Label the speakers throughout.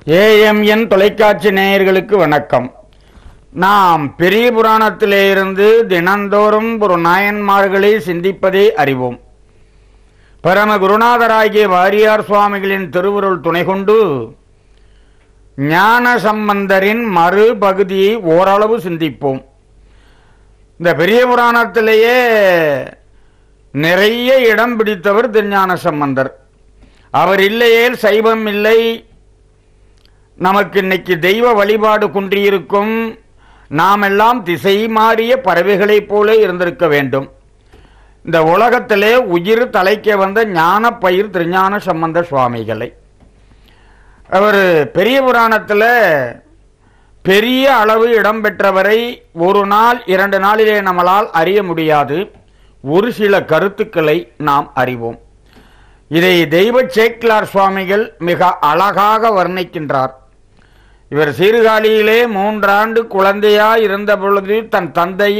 Speaker 1: AMN தொலைக்காட்சி நேயர்களுக்கு வணக்கம். நாம் பெரிய புராணத்திலே இருந்து தினந்தோறும் ஒரு நாயன்மார்களை சிந்திப்பதை அறிவோம். பரம குருநாதராகிய வாரியார் சுவாமிகளின் திருவுருள் துணை கொண்டு ஞான சம்பந்தரின் மறுபகுதியை ஓரளவு சிந்திப்போம். இந்த பெரிய புராணத்திலேயே நிறைய இடம் பிடித்தவர் திருஞான சம்பந்தர். அவர் இல்லையே சைவம் இல்லை, நமக்கு இன்னைக்கு தெய்வ வழிபாடு குன்றியிருக்கும், நாம் எல்லாம் திசை மாறிய பறவைகளைப் போல இருந்திருக்க வேண்டும். இந்த உலகத்திலே உயிர் தலைக்க வந்த ஞான பயிர் திருஞான சம்பந்த சுவாமிகளை அவர் பெரிய புராணத்தில் பெரிய அளவு இடம்பெற்றவரை ஒரு நாள் 2 நாளிலே நம்மளால் அறிய முடியாது. ஒரு சில கருத்துக்களை நாம் அறிவோம். இதை தெய்வ சேக்கிலார் சுவாமிகள் மிக அழகாக வர்ணிக்கின்றார். இவர் சீர்காழியிலே 3 ஆண்டு குழந்தையாய் இருந்த பொழுது தன் தந்தை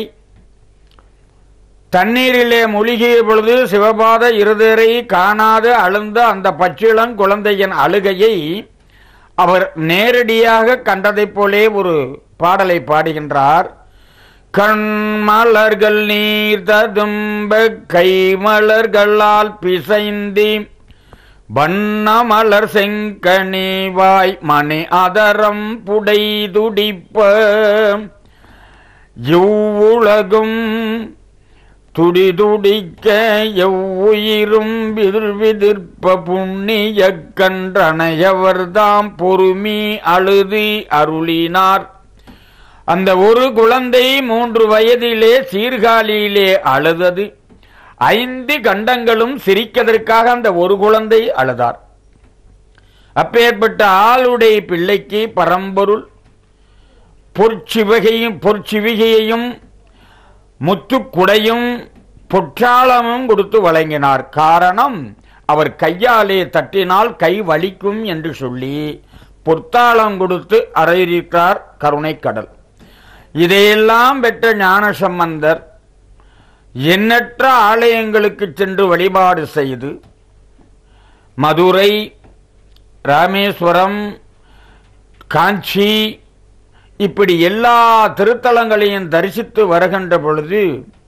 Speaker 1: தண்ணீரிலே மூழ்கிய பொழுது சிவபாத இருதரை காணாது அழுந்த அந்த பச்சிளம் குழந்தையின் அழுகையை அவர் நேரடியாக கண்டதைப் போலே ஒரு பாடலை பாடுகின்றார். கண்மலர்கள் நீர் ததும்ப கைமலர்களால் பிசைந்தி வண்ணமலர் செங்கனிவாய் மணி அதரம் புடைதுடிப்ப எவ்வுலகும் துடிதுடிக்க எவ்வுயிரும் விதிர்விதிர்ப்ப புண்ணிய கன்றனையவர்தாம் பொறுமி அழுதி அருளினார். அந்த ஒரு குழந்தை 3 வயதிலே சீர்காழியிலே அழுதது. 5 கண்டங்களும் சிரிக்கதற்காக அந்த ஒரு குழந்தை அழுதார். அப்பேற்பட்ட ஆளுடைய பிள்ளைக்கு பரம்பொருள் பொற்சிவிகையையும் முத்துக்குடையும் பொற்றாளமும் கொடுத்து வழங்கினார். காரணம், அவர் கையாலே தட்டினால் கை வலிக்கும் என்று சொல்லி பொற்றாளம் கொடுத்து அறையிருக்கிறார் கருணை கடல். இதையெல்லாம் பெற்ற ஞான சம்பந்தர் எண்ணற்ற ஆலயங்களுக்கு சென்று வழிபாடு செய்து மதுரை, ராமேஸ்வரம், காஞ்சி இப்படி எல்லா திருத்தலங்களையும் தரிசித்து வருகின்ற பொழுது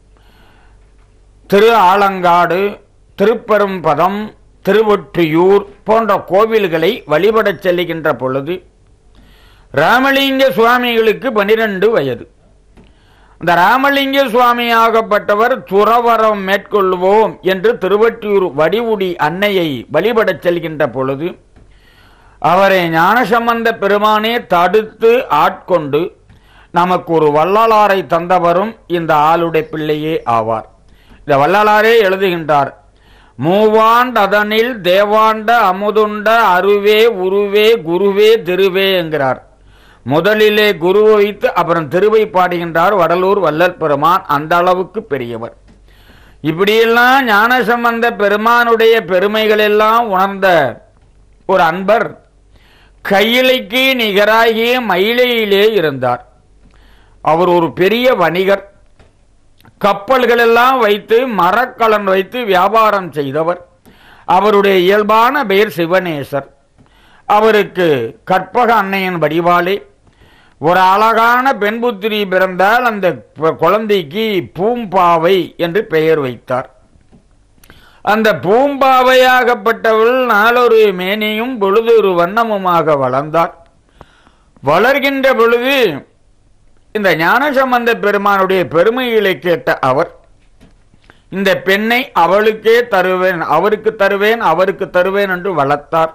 Speaker 1: திரு ஆலங்காடு, திருப்பெரும்பதம், திருவொற்றியூர் போன்ற கோவில்களை வழிபடச் செல்லுகின்ற பொழுது ராமலிங்க சுவாமிகளுக்கு 12 வயது. அந்த ராமலிங்க சுவாமியாகப்பட்டவர் துறவரம் மேற்கொள்வோம் என்று திருவொற்றியூர் வடிவுடி அன்னையை வழிபடச் செல்கின்ற பொழுது அவரை ஞானசம்பந்த பெருமானே தடுத்து ஆட்கொண்டு நமக்கு ஒரு வள்ளலாரை தந்தவரும் இந்த ஆளுடைய பிள்ளையே ஆவார். இந்த வள்ளலாரே எழுதுகின்றார், மூவாண்டதனில் தேவாண்ட அமுதுண்ட அருவே உருவே குருவே திருவே என்கிறார். முதலிலே குருவை வைத்து அப்புறம் திருவை பாடுகின்றார் வடலூர் வள்ளல் பெருமான். அந்த அளவுக்கு பெரியவர். இப்படியெல்லாம் ஞானசம்பந்த பெருமானுடைய பெருமைகள் எல்லாம் உணர்ந்த ஒரு அன்பர் கையிலைக்கு நிகராகிய மயிலையிலே இருந்தார். அவர் ஒரு பெரிய வணிகர். கப்பல்கள் எல்லாம் வைத்து மரக்கலன் வைத்து வியாபாரம் செய்தவர். அவருடைய இயல்பான பெயர் சிவனேசர். அவருக்கு கற்பக அன்னையின் வடிவாலே ஒரு அழகான பெண்புத்திரி பிறந்தால் அந்த குழந்தைக்கு பூம்பாவை என்று பெயர் வைத்தார். அந்த பூம்பாவையாகப்பட்டவள் நாளொரு மேனியும் பொழுதொரு வண்ணமுமாக வளர்ந்தார். வளர்கின்ற பொழுது இந்த ஞானசம்பந்த பெருமானுடைய பெருமைகளை கேட்ட அவர் இந்த பெண்ணை அவளுக்கே தருவேன், அவருக்கு தருவேன், அவருக்கு தருவேன் என்று வளர்த்தார்.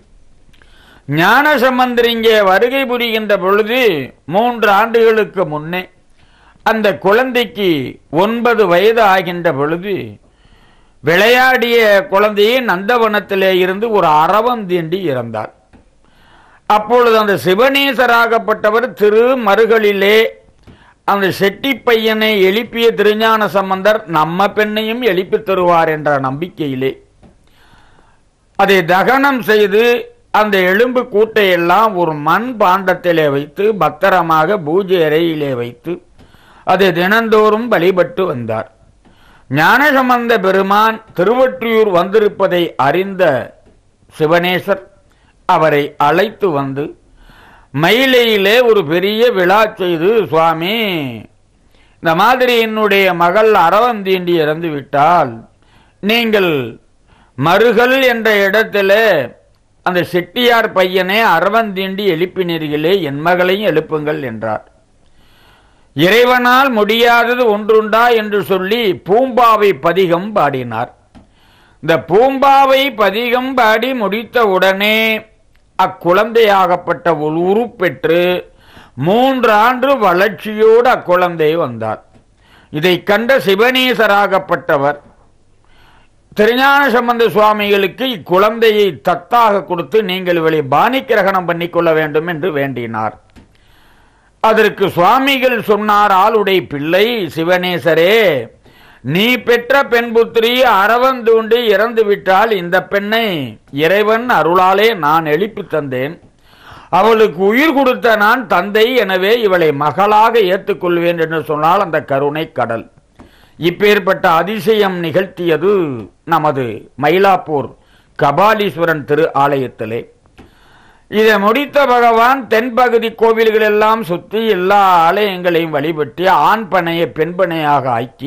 Speaker 1: ஞானசம்பந்தர் இங்கே வருகை புரிகின்ற பொழுது 3 ஆண்டுகளுக்கு முன்னே அந்த குழந்தைக்கு 9 வயது ஆகின்ற பொழுது விளையாடிய குழந்தையை நந்தவனத்திலே இருந்து ஒரு அரவம் தீண்டி இறந்தார். அப்பொழுது அந்த சிவனேசராகப்பட்டவர் திருமருகளிலே அந்த செட்டி பையனை எழுப்பிய திருஞான சம்பந்தர் நம்ம பெண்ணையும் எழுப்பி தருவார் என்ற நம்பிக்கையிலே அதை தகனம் செய்து அந்த எலும்பு கூட்டையெல்லாம் ஒரு மண் பாண்டத்திலே வைத்து பத்திரமாக பூஜை அறையிலே வைத்து அதை தினந்தோறும் வழிபட்டு வந்தார். ஞானசம்பந்த பெருமான் திருவொற்றியூர் வந்திருப்பதை அறிந்த சிவனேசர் அவரை அழைத்து வந்து மயிலையிலே ஒரு பெரிய விழா செய்து, சுவாமி, இந்த மாதிரி என்னுடைய மகள் அரவந்தீண்டி இறந்து விட்டால் நீங்கள் மருகல் என்ற இடத்திலே அந்த செட்டியார் பையனை அரவந்தீண்டி எழுப்பினீர்களே, என் மகளையும் எழுப்புங்கள் என்றார். இறைவனால் முடியாதது ஒன்றுண்டா என்று சொல்லி பூம்பாவை பதிகம் பாடினார். இந்த பூம்பாவை பதிகம் பாடி முடித்த உடனே அக்குழந்தையாகப்பட்ட ஒரு உருப்பெற்று 3 ஆண்டு வளர்ச்சியோடு அக்குழந்தை வந்தார். இதை கண்ட சிவனேசராகப்பட்டவர் திருஞான சம்பந்த சுவாமிகளுக்கு இக்குழந்தையை தத்தாக கொடுத்து நீங்கள் இவளை பாணி கிரகணம் பண்ணிக்கொள்ள வேண்டும் என்று வேண்டினார். அதற்கு சுவாமிகள் சொன்னார், ஆளுடைய பிள்ளை சிவனேசரே, நீ பெற்ற பெண் புத்திரி அரவந்தூண்டி இறந்து விட்டால் இந்த பெண்ணை இறைவன் அருளாலே நான் எழுப்பி தந்தேன். அவளுக்கு உயிர் கொடுத்த நான் தந்தை, எனவே இவளை மகளாக ஏற்றுக்கொள்வேன் என்று சொன்னால் அந்த கருணை கடல். இப்பேற்பட்ட அதிசயம் நிகழ்த்தியது நமது மயிலாப்பூர் கபாலீஸ்வரன் திரு ஆலயத்திலே. இதை முடித்த பகவான் தென்பகுதி கோவில்கள் எல்லாம் சுற்றி எல்லா ஆலயங்களையும் வழிபட்டு ஆண் பனையை பெண் பனையாக ஆக்கி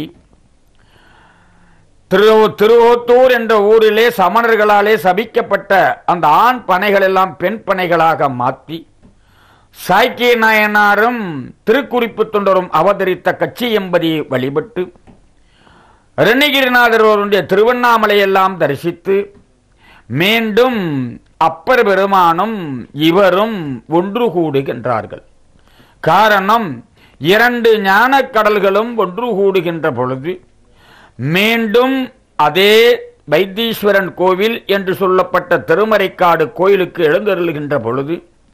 Speaker 1: திருவோத்தூர் என்ற ஊரிலே சமணர்களாலே சபிக்கப்பட்ட அந்த ஆண் பனைகள் எல்லாம் பெண் பனைகளாக மாற்றி சாக்கிய நாயனாரும் திருக்குறிப்பு தொண்டரும் அவதரித்த கச்சி எம்பதியை வழிபட்டு அருணகிரிநாதருடைய திருவண்ணாமலை எல்லாம் தரிசித்து மீண்டும் அப்பர் பெருமானும் இவரும் ஒன்று கூடுகின்றார்கள். காரணம், 2 ஞான கடல்களும் ஒன்று கூடுகின்ற பொழுது மீண்டும் அதே வைத்தீஸ்வரன் கோவில் என்று சொல்லப்பட்ட திருமறைக்காடு கோயிலுக்கு எழுந்தருளுகின்ற பொழுது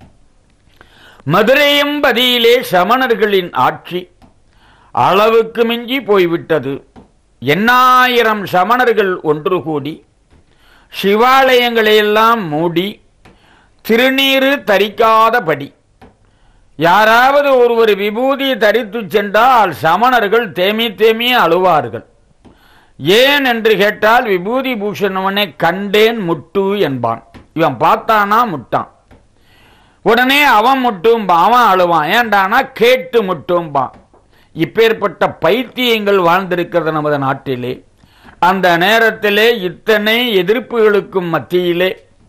Speaker 1: மதுரையம்பதியிலே சமணர்களின் ஆட்சி அளவுக்கு மிஞ்சி போய்விட்டது. 8000 சமணர்கள் ஒன்று கூடி சிவாலயங்களையெல்லாம் மூடி திருநீறு தரிக்காதபடி யாராவது ஒருவர் விபூதி தரித்து சென்றால் சமணர்கள் தேமி தேமி அழுவார்கள். ஏன் என்று கேட்டால், விபூதி பூஷணவனை கண்டேன் முட்டு என்பான். இவன் பார்த்தானா முட்டான். உடனே அவன் முட்டும்பா, அவன் அழுவான். ஏண்டானா கேட்டு முட்டும்பான். இப்பேற்பட்ட பைத்தியங்கள் வாழ்ந்திருக்கிறது நமது நாட்டிலே. அந்த நேரத்திலே இத்தனை எதிர்ப்புகளுக்கும் மத்தியிலே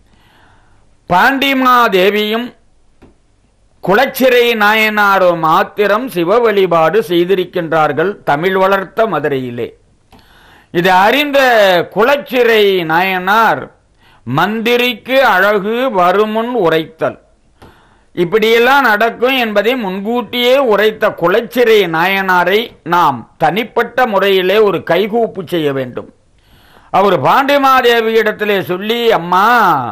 Speaker 1: பாண்டிமாதேவியும் குளச்சிறை நாயனாரும் மாத்திரம் சிவ வழிபாடு செய்திருக்கின்றார்கள் தமிழ் வளர்த்த மதுரையிலே. இதை அறிந்த குளச்சிறை நாயனார் மந்திரிக்கு அழகு வருமுன் உரைத்தல், இப்படியெல்லாம் நடக்கும் என்பதை முன்கூட்டியே உரைத்த குளச்சிறை நாயனாரை நாம் தனிப்பட்ட முறையிலே ஒரு கைகூப்பு செய்ய வேண்டும். அவர் பாண்டிமாதேவியிடத்திலே சொல்லி, அம்மா,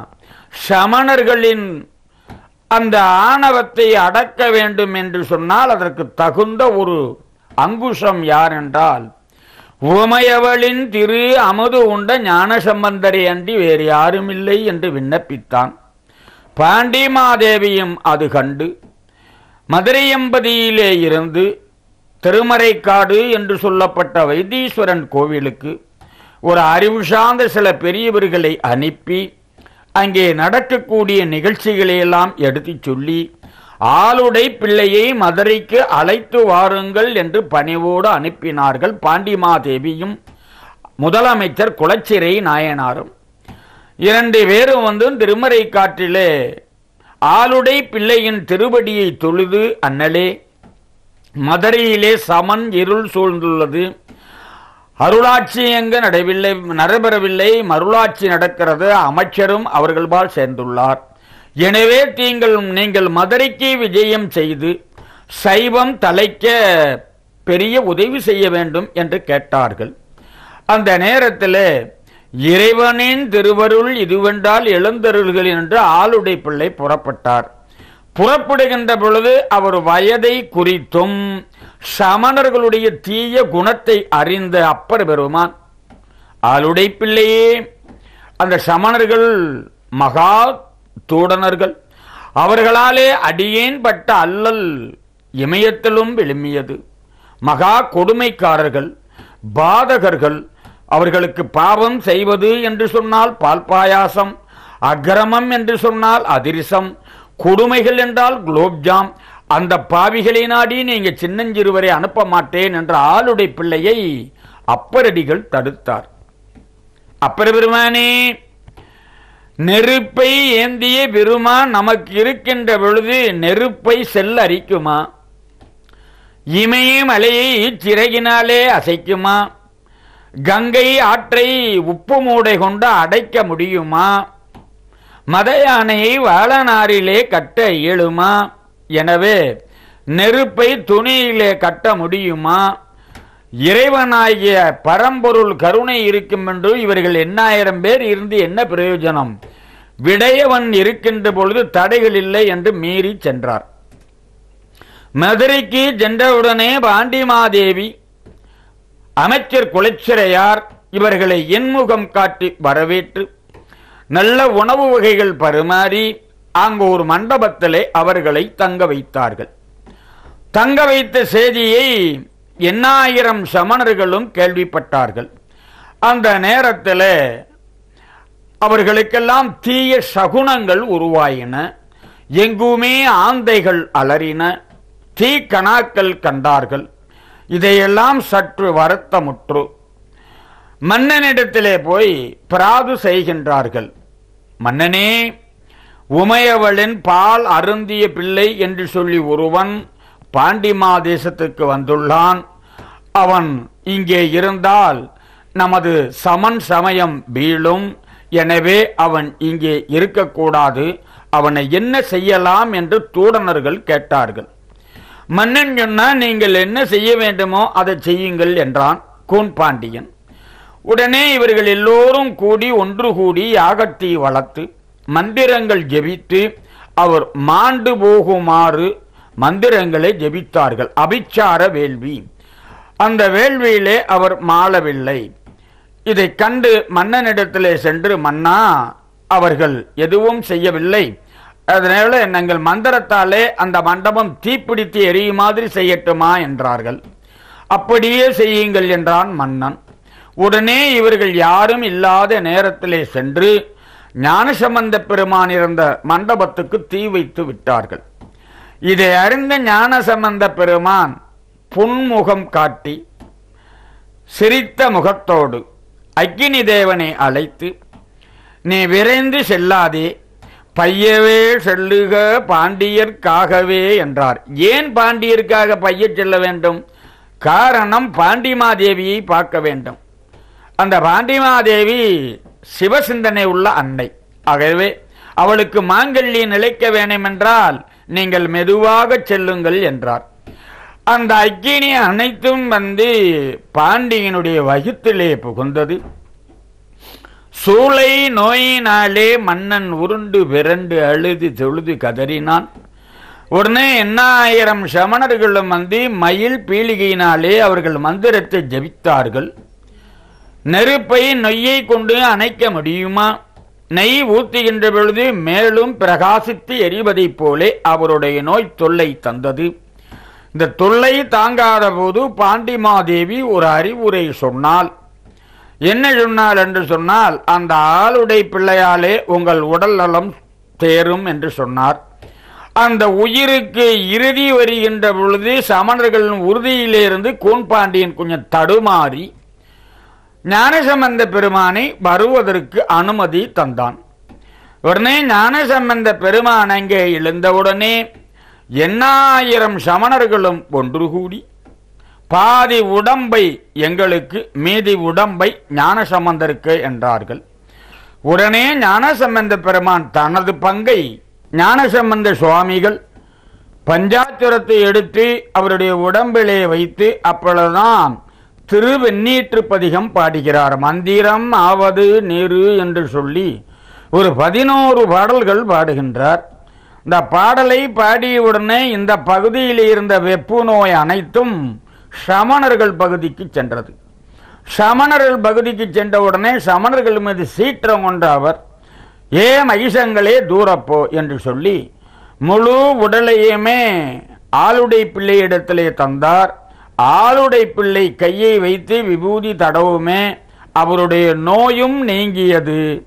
Speaker 1: சமணர்களின் அந்த ஆணவத்தை அடக்க வேண்டும் என்று சொன்னால் அதற்கு தகுந்த ஒரு அங்குஷம் யார் என்றால் உமையவளின் திரு அமுது உண்ட ஞான சம்பந்தரை அன்றி வேறு யாரும் இல்லை என்று விண்ணப்பித்தான். பாண்டிமாதேவியும் அது கண்டு மதுரையம்பதியிலே இருந்து திருமறைக்காடு என்று சொல்லப்பட்ட வைத்தீஸ்வரன் கோவிலுக்கு ஒரு அறிவு சார்ந்த சில பெரியவர்களை அனுப்பி அங்கே நடக்கக்கூடிய நிகழ்ச்சிகளையெல்லாம் எடுத்து சொல்லி ஆளுடை பிள்ளையை மதுரைக்கு அழைத்து வாருங்கள் என்று பணிவோடு அனுப்பினார்கள். பாண்டிமாதேவியும் முதலமைச்சர் குளச்சிறை நாயனாரும் 2 பேரும் வந்து திருமறைக்காட்டிலே ஆளுடை பிள்ளையின் திருவடியை தொழுது, அண்ணலே, மதுரையிலே சமன் இருள் சூழ்ந்துள்ளது, அருளாட்சி எங்க நடைபெறவில்லை, மருளாட்சி நடக்கிறது, அமைச்சரும் அவர்கள்பால் சேர்ந்துள்ளார். எனவே நீங்கள் மதுரைக்கு விஜயம் செய்து சைவம் தலைக்க பெரிய உதவி செய்ய வேண்டும் என்று கேட்டார்கள். அந்த நேரத்தில் இறைவனின் திருவருள் இதுவென்றால் எழுந்தருள்கள் என்று ஆளுடை பிள்ளை புறப்பட்டார். புறப்படுகின்ற பொழுது அவர் வயதை குறித்தும் சமணர்களுடைய தீய குணத்தை அறிந்த அப்பர் பெருமான், ஆளுடை பிள்ளையே, அந்த சமணர்கள் மகா தூடனர்கள், அவர்களாலே அடியேன் பட்ட அல்லல் இமயத்திலும் விழுமியது, மகா கொடுமைக்காரர்கள், பாதகர்கள், அவர்களுக்கு பாவம் செய்வது என்று சொன்னால் பால் பாயாசம், அக்கிரமம் என்று சொன்னால் அதிரசம், கொடுமைகள் என்றால் குலோப்ஜாம். அந்த பாவிகளை நாடி நீங்க சின்னஞ்சிறுவரை அனுப்ப மாட்டேன் என்ற ஆளுடை பிள்ளையை அப்பரடிகள் தடுத்தார். அப்பர் பெருமானே, நெருப்பை ஏந்திய பெருமான் நமக்கு இருக்கின்ற பொழுது நெருப்பை செல் அரிக்குமா? இமய மலையை சிறகினாலே அசைக்குமா? கங்கை ஆற்றை உப்பு மூடை கொண்டு அடைக்க முடியுமா? மத யானையை வாழநாரிலே கட்ட இயலுமா? எனவே நெருப்பை துணியிலே கட்ட முடியுமா? இறைவனாகிய பரம்பொருள் கருணை இருக்கும் என்று இவர்கள் 8000 பேர் இருந்து என்ன பிரயோஜனம்? விடையவன் இருக்கின்ற பொழுது தடைகள் இல்லை என்று மீறி சென்றார். மதுரைக்கு சென்றவுடனே பாண்டிமாதேவி, அமைச்சர் குலச்சிறையார் இவர்களை என்முகம் காட்டி வரவேற்று நல்ல உணவு வகைகள் பரிமாறி அங்கு ஒரு மண்டபத்திலே அவர்களை தங்க வைத்தார்கள். தங்க வைத்த செய்தியை 8000 சமணர்களும் கேள்விப்பட்டார்கள். அந்த நேரத்தில் அவர்களுக்கெல்லாம் தீய சகுனங்கள் உருவாயின. எங்குமே ஆந்தைகள் அலறின, தீக்கணாக்கள் கண்டார்கள். இதையெல்லாம் சற்று வருத்தமுற்று மன்னனிடத்திலே போய் பிராது செய்கின்றார்கள். மன்னனே, உமையவளின் பால் அருந்திய பிள்ளை என்று சொல்லி ஒருவன் பாண்டிமாதேசத்துக்கு வந்துள்ளான். அவன் இங்கே இருந்தால் நமது சமன் சமயம் வீழும். எனவே அவன் இங்கே இருக்கக்கூடாது. அவனை என்ன செய்யலாம் என்று தூடனர்கள் கேட்டார்கள். மன்னன் சொன்னா, நீங்கள் என்ன செய்ய வேண்டுமோ அதை செய்யுங்கள் என்றான் கூன்பாண்டியன். உடனே இவர்கள் எல்லோரும் கூடி ஒன்று கூடி யாகத்தை வளர்த்து மந்திரங்கள் ஜெபித்து அவர் மாண்டு போகுமாறு மந்திரங்களை ஜெபித்தார்கள். அபிச்சார வேள்வி. அந்த வேள்வியிலே அவர் மாளவில்லை. இதை கண்டு மன்னனிடத்திலே சென்று, மன்னா, அவர்கள் எதுவும் செய்யவில்லை, அதனால நாங்கள் மந்திரத்தாலே அந்த மண்டபம் தீப்பிடித்து எரியும் மாதிரி செய்யட்டுமா என்றார்கள். அப்படியே செய்யுங்கள் என்றான் மன்னன். உடனே இவர்கள் யாரும் இல்லாத நேரத்திலே சென்று ஞானசம்பந்த பெருமான் இருந்த மண்டபத்துக்கு தீ வைத்து விட்டார்கள். இதை அறிந்த ஞானசம்பந்த பெருமான் புன்முகம் காட்டி சிரித்த முகத்தோடு அக்கினி தேவனை அழைத்து, நீ விரைந்து செல்லாதே, பையவே செல்லுக பாண்டியர்க்காகவே என்றார். ஏன் பாண்டியர்க்காக பைய செல்ல வேண்டும்? காரணம், பாண்டிமாதேவியை பார்க்க வேண்டும். அந்த பாண்டிமாதேவி சிவசிந்தனை உள்ள அன்னை. ஆகவே அவளுக்கு மாங்கல்யம் நிலைக்க வேண்டும் என்றால் நீங்கள் மெதுவாக செல்லுங்கள் என்றார். அந்த அக்கினி அனைத்தும் வந்து பாண்டியனுடைய வயிற்றிலே புகுந்தது. சூளை நோயினாலே மன்னன் உருண்டு விரண்டு அழுது தொழுது கதறினான். உடனே 8000 சமணர்களும் வந்து மயில் பீலிகையினாலே அவர்கள் மந்திரத்தை ஜபித்தார்கள். நெருப்பை நொய்யை கொண்டு அணைக்க முடியுமா? நெய் ஊத்துகின்ற பொழுது மேலும் பிரகாசித்து எரிவதைப் போலே அவருடைய நோய் தொல்லை தந்தது. இந்த தொல்லை தாங்காத போது பாண்டிமாதேவி ஒரு அறிவுரை சொன்னாள். என்ன சொன்னாள் என்று சொன்னால், அந்த ஆளுடை பிள்ளையாலே உங்கள் உடல் நலம் தேரும் என்று சொன்னார். அந்த உயிருக்கு இறுதி வருகின்ற பொழுது சமணர்களின் உறுதியிலிருந்து கூன்பாண்டியன் கொஞ்சம் தடுமாறி ஞானசம்பந்த பெருமானை வருவதற்கு அனுமதி தந்தான். உடனே ஞானசம்பந்த பெருமான் அங்கே எழுந்தவுடனே 8000 சமணர்களும் ஒன்று கூடி பாதி உடம்பை எங்களுக்கு, மீதி உடம்பை ஞானசம்பந்தருக்கு என்றார்கள். உடனே ஞானசம்பந்த பெருமான் தனது பங்கை ஞானசம்பந்த சுவாமிகள் பஞ்சாட்சரத்தை எடுத்து அவருடைய உடம்பிலே வைத்து அப்பொழுதுதான் திருவெண்ணீற்று பதிகம் பாடுகிறார். மந்திரம் ஆவது நீரு என்று சொல்லி ஒரு 11 பாடல்கள் பாடுகின்றார். இந்த பாடலை பாடியவுடனே இந்த பகுதியில் இருந்த வெப்பு நோய் அனைத்தும் சமணர்கள் பகுதிக்கு சென்றது. சமணர்கள் பகுதிக்கு சென்றவுடனே சமணர்கள் மீது சீற்றம் கொண்ட அவர், மகிஷங்களே தூரப்போ என்று சொல்லி முழு உடலையுமே ஆளுடை பிள்ளை இடத்திலே தந்தார். ஆளுடை பிள்ளை கையை வைத்து விபூதி தடவுமே அவருடைய நோயும் நீங்கியது.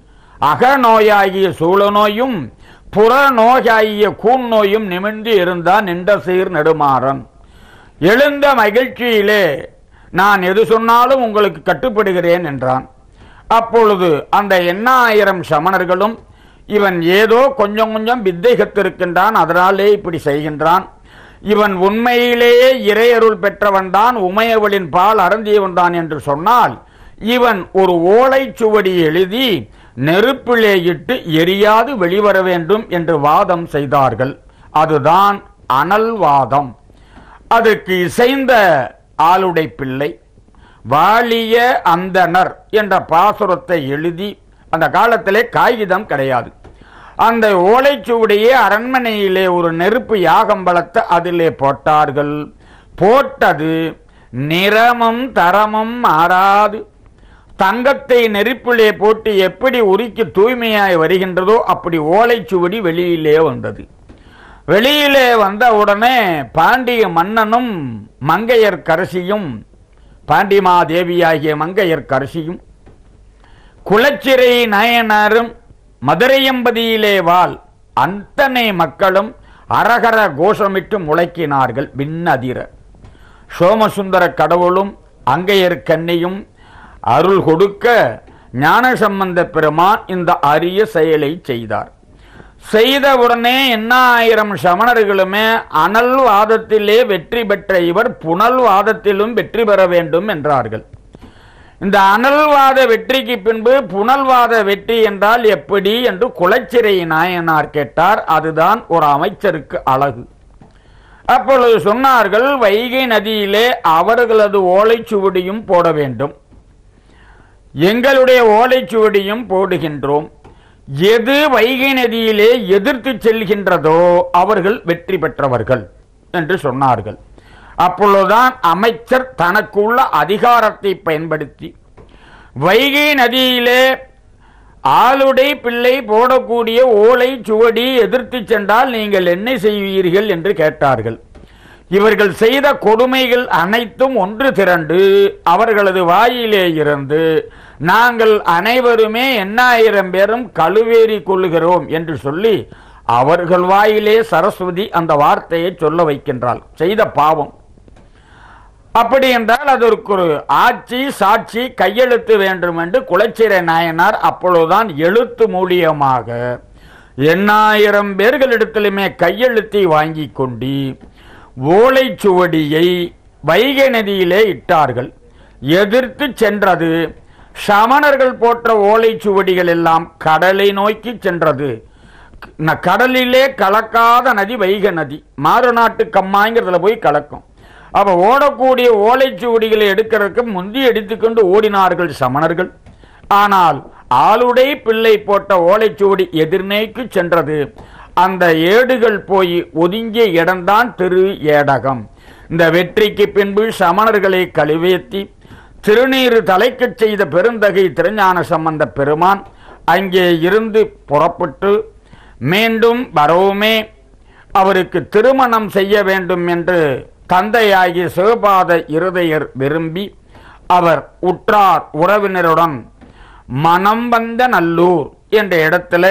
Speaker 1: அகநோயாகிய சூழநோயும் புற நோயாகிய கூண் நோயும் நிமிர்ந்து இருந்தான் நின்ற சீர் நெடுமாறன். எழுந்த மகிழ்ச்சியிலே நான் எது சொன்னாலும் உங்களுக்கு கட்டுப்படுகிறேன் என்றான். அப்பொழுது அந்த 80,000 சமணர்களும் இவன் ஏதோ கொஞ்சம் கொஞ்சம் வித்தை கத்திருக்கின்றான், அதனாலே இப்படி செய்கின்றான், இவன் உண்மையிலேயே இறையருள் பெற்றவன்தான், உமையவளின் பால் அருந்தியவன்தான் என்று சொன்னால் இவன் ஒரு ஓலைச்சுவடி எழுதி நெருப்பிலே இட்டு எரியாது வெளிவர வேண்டும் என்று வாதம் செய்தார்கள். அதுதான் அனல்வாதம். அதற்கு இசைந்த ஆளுடை பிள்ளை வாலிய அந்தனர் என்ற பாசுரத்தை எழுதி, அந்த காலத்திலே காகிதம் கிடையாது, அந்த ஓலைச்சுவடியே அரண்மனையிலே ஒரு நெருப்பு யாகம் வளர்த்து அதிலே போட்டார்கள். போட்டது நிறமும் தரமும் மாறாது. தங்கத்தை நெருப்பிலே போட்டு எப்படி உருக்கி தூய்மையாய் வருகின்றதோ அப்படி ஓலைச்சுவடி வெளியிலே வந்தது. வெளியிலே வந்த உடனே பாண்டிய மன்னனும் மங்கையர்க்கரசியும், பாண்டிமாதேவியாகிய மங்கையர்க்கரசியும், குலச்சிறை நாயனாரும், மதுரையம்பதியிலே வாழ் அத்தனை மக்களும் அரகர கோஷமிட்டு முழக்கினார்கள் விண்ணதிர. சோமசுந்தர கடவுளும் அங்கையர்கண்ணியும் அருள் கொடுக்க ஞானசம்பந்த பெருமான் இந்த அரிய செயலை செய்தார். செய்தவுடனே 80,000 சமணர்களுமே அனல் வாதத்திலே வெற்றி பெற்ற இவர் புனல் வாதத்திலும் வெற்றி பெற வேண்டும் என்றார்கள். இந்த அனல்வாத வெற்றிக்கு பின்பு புனல்வாத வெற்றி என்றால் எப்படி என்று குலச்சிறை நாயனார் கேட்டார். அதுதான் ஒரு அமைச்சருக்கு அழகு. அப்பொழுது சொன்னார்கள், வைகை நதியிலே அவர்களது ஓலைச்சுவடியும் போட வேண்டும், எங்களுடைய ஓலைச்சுவடியும் போடுகின்றோம், எது வைகை நதியிலே எதிர்த்து செல்கின்றதோ அவர்கள் வெற்றி பெற்றவர்கள் என்று சொன்னார்கள். அப்பொழுதுதான் அமைச்சர் தனக்குள்ள அதிகாரத்தை பயன்படுத்தி வைகை நதியிலே ஆளுடை பிள்ளை போடக்கூடிய ஓலை சுவடி எதிர்த்து சென்றால் நீங்கள் என்ன செய்வீர்கள் என்று கேட்டார்கள். இவர்கள் செய்த கொடுமைகள் அனைத்தும் ஒன்று திரண்டு அவர்களது வாயிலே இருந்து நாங்கள் அனைவருமே 80,000 பேரும் கழுவேறி கொள்ளுகிறோம் என்று சொல்லி அவர்கள் வாயிலே சரஸ்வதி அந்த வார்த்தையை சொல்ல வைக்கின்றாள். செய்த பாவம். அப்படி என்றால் அதற்கு ஒரு ஆட்சி சாட்சி கையெழுத்து வேண்டும் என்று குலச்சிறை நாயனார் அப்பொழுதுதான் எழுத்து மூலியமாக 80,000 பேர்களிடத்திலுமே கையெழுத்தை வாங்கி கொண்டு ஓலைச்சுவடியை வைகை நதியிலே இட்டார்கள். எதிர்த்து சென்றது. சமணர்கள் போன்ற ஓலைச்சுவடிகள் எல்லாம் கடலை நோக்கி சென்றது. கடலிலே கலக்காத நதி வைகை நதி. மாறுநாட்டு கம்மாங்கிறதுல போய் கலக்கும். அப்ப ஓடக்கூடிய ஓலைச்சுவடிகளை எடுக்கிறதுக்கு முந்தி எடுத்துக்கொண்டு ஓடினார்கள் சமணர்கள். ஆனால் ஆளுடை பிள்ளை போட்ட ஓலைச்சுவடி எதிர்நேக்கு சென்றது. அந்த ஏடுகள் போய் ஒதுங்கிய இடம்தான் திரு ஏடகம். இந்த வெற்றிக்கு பின்பு சமணர்களை கழுவேத்தி திருநீறு தலைக்கு செய்த பெருந்தகை திருஞான சம்பந்த பெருமான் அங்கே இருந்து புறப்பட்டு மீண்டும் வரவுமே அவருக்கு திருமணம் செய்ய வேண்டும் என்று தந்தையாகிய சிவபாத இருதயர் விரும்பி அவர் உற்றார் உறவினருடன் மனம் வந்த நல்லூர் என்ற இடத்துல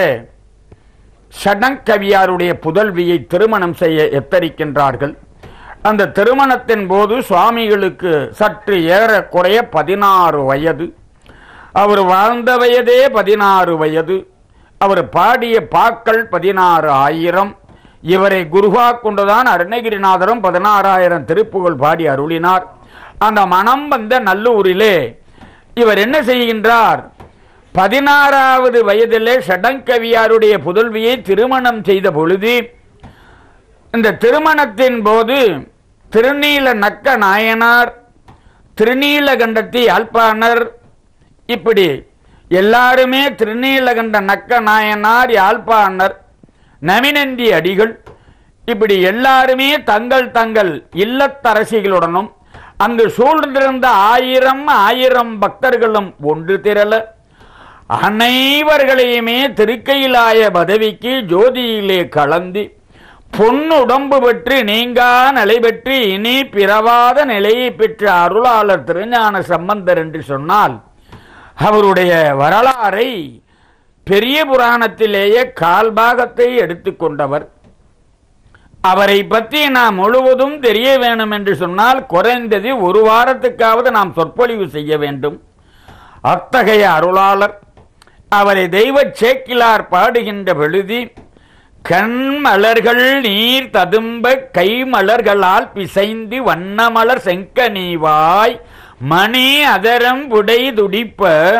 Speaker 1: ஷடங்கவியாருடைய புதல்வியை திருமணம் செய்ய எத்தரிக்கின்றார்கள். அந்த திருமணத்தின் போது சுவாமிகளுக்கு சற்று ஏறக்குறைய 16 வயது. அவர் வாழ்ந்த வயதே 16 வயது. அவர் பாடிய பாக்கள் 16,000. இவரை குருவா கொண்டுதான் அருணகிரிநாதரும் 16,000 திருப்புகழ் பாடி அருளினார். அந்த மனம் வந்த நல்லூரிலே இவர் என்ன செய்கின்றார்? 16வது வயதிலே ஷடங்கவியாருடைய புதல்வியை திருமணம் செய்த பொழுது இந்த திருமணத்தின் போது திருநீல நக்க நாயனார், திருநீலகண்டத்தி யாழ்ப்பாணர், இப்படி எல்லாருமே திருநீலகண்ட நக்க நாயனார், யாழ்ப்பாணர், நமினந்தி அடிகள், இப்படி எல்லாருமே தங்கள் தங்கள் இல்லத்தரசிகளுடனும் அங்கு சூழ்ந்திருந்த 1000 பக்தர்களும் ஒன்று திரள அனைவர்களையுமே திருக்கையிலாய பதவிக்கு ஜோதியிலே கலந்து பொன்னுடம்பு பெற்று நீங்கா நிலை பெற்று இனி பிறவாத நிலையை பெற்ற அருளாளர் திருஞான சம்பந்தர் என்று சொன்னால் அவருடைய வரலாறை பெரிய புராணத்திலேயே கால்பாகத்தை எடுத்துக்கொண்டவர். அவரை பற்றி நாம் முழுவதும் தெரிய வேண்டும் என்று சொன்னால் குறைந்தது ஒரு வாரத்துக்காவது நாம் சொற்பொழிவு செய்ய வேண்டும். அத்தகைய அருளாளர். அவரை தெய்வ சேக்கிலார் பாடுகின்ற பொழுது, கண் மலர்கள் நீர் ததும்ப கை மலர்களால் பிசைந்து வண்ணமலர் செங்கனீவாய் மணி அதரம் புடை துடிப்ப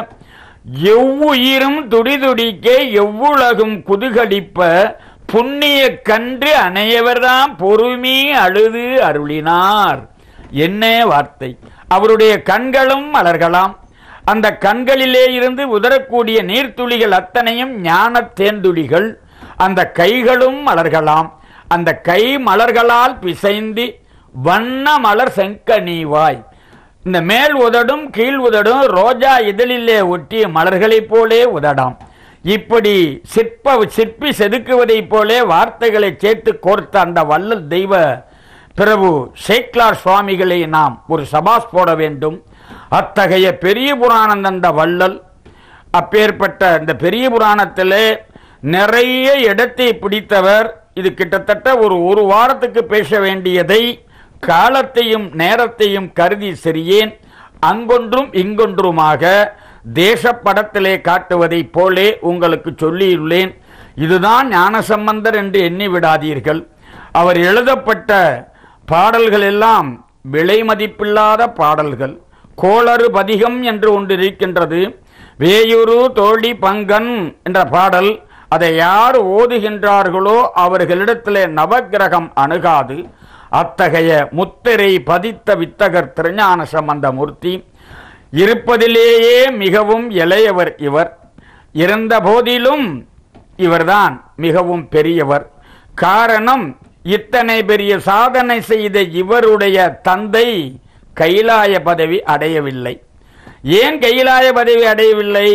Speaker 1: எவ்வுயிரும் துடிதுடிக்க எவ்வுலகும் குதுகடிப்ப புண்ணிய கன்று அனையவர்தாம் பொறுமி அழுது அருளினார். என்ன வார்த்தை! அவருடைய கண்களும் மலர்களாம். அந்த கண்களிலே இருந்து உதரக்கூடிய நீர்த்துளிகள் அத்தனையும் ஞான தேன்துளிகள். அந்த கைகளும் மலர்களாம். அந்த கை மலர்களால் பிசைந்து வண்ண மலர் செங்கனீவாய். இந்த மேல் உதடும் கீழ் உதடும் ரோஜா இதழிலே ஒட்டிய மலர்களைப் போலே உதடாம். இப்படி சிற்பி செதுக்குவதை போலே வார்த்தைகளை சேர்த்து கோர்த்த அந்த வள்ளல் தெய்வ பிரபு சேக்கிலார் சுவாமிகளை நாம் ஒரு சபாஸ் போட வேண்டும். அத்தகைய பெரிய புராணம் தந்த வள்ளல். அப்பேற்பட்ட இந்த பெரிய புராணத்திலே நிறைய இடத்தை பிடித்தவர். இது கிட்டத்தட்ட ஒரு வாரத்துக்கு பேச வேண்டியதை காலத்தையும் நேரத்தையும் கருதி சிறியேன் அங்கொன்றும் இங்கொன்றுமாக தேசப்படத்திலே காட்டுவதை போலே உங்களுக்கு சொல்லியுள்ளேன். இதுதான் ஞானசம்பந்தர் என்று எண்ணி விடாதீர்கள். அவர் எழுதப்பட்ட பாடல்கள் எல்லாம் விலை மதிப்பில்லாத பாடல்கள். கோளறு பதிகம் என்று ஒன்று இருக்கின்றது. வேயுரு தோழி பங்கன் என்ற பாடல். அதை யார் ஓதுகின்றார்களோ அவர்களிடத்திலே நவக்கிரகம் அணுகாது. அத்தகைய முத்திரை பதித்த வித்தகர் திருஞான சம்பந்த மூர்த்தி. இருப்பதிலேயே மிகவும் இளையவர் இவர். இருந்த போதிலும் இவர்தான் மிகவும் பெரியவர். காரணம், இத்தனை பெரிய சாதனை செய்த இவருடைய தந்தை கைலாய பதவி அடையவில்லை. ஏன் கைலாய பதவி அடையவில்லை?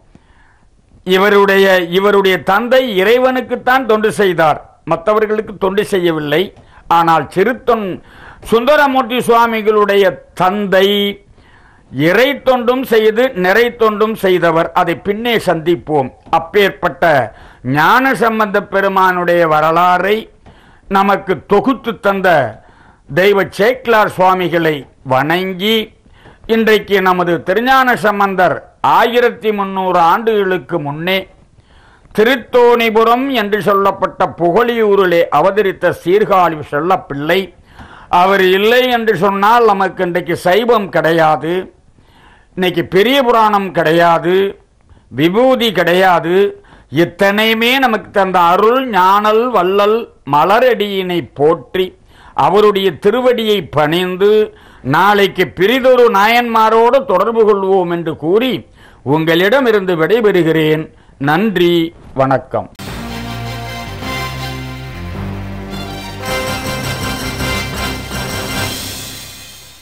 Speaker 1: இவருடைய தந்தை இறைவனுக்குத்தான் தொண்டு செய்தார், மற்றவர்களுக்கு தொண்டு செய்யவில்லை. ஆனால் சுந்தரமூர்த்தி சுவாமிகளுடைய தந்தை இறை தொண்டும் செய்து நிறை தொண்டும் செய்தவர். அதை பின்னே சந்திப்போம். அப்பேற்பட்ட ஞான சம்பந்த பெருமானுடைய வரலாறை நமக்கு தொகுத்து தந்த தெய்வ சேக்கிலார் சுவாமிகளை வணங்கி, இன்றைக்கு நமது திருஞான சம்பந்தர் 1300 ஆண்டுகளுக்கு முன்னே திருத்தோணிபுரம் என்று சொல்லப்பட்ட புகழியூரிலே அவதரித்த சீர்காழி செல்லப்பிள்ளை. அவர் இல்லை என்று சொன்னால் நமக்கு இன்றைக்கு சைவம் கிடையாது, இன்னைக்கு பெரிய புராணம் கிடையாது, விபூதி கிடையாது. இத்தனையுமே நமக்கு தந்த அருள் ஞானல் வள்ளல் மலரடியினை போற்றி அவருடைய திருவடியை பணிந்து நாளைக்கு பிரிதொரு நாயன்மாரோடு தொடர்பு கொள்வோம் என்று கூறி உங்களிடமிருந்து விடைபெறுகிறேன். நன்றி, வணக்கம்.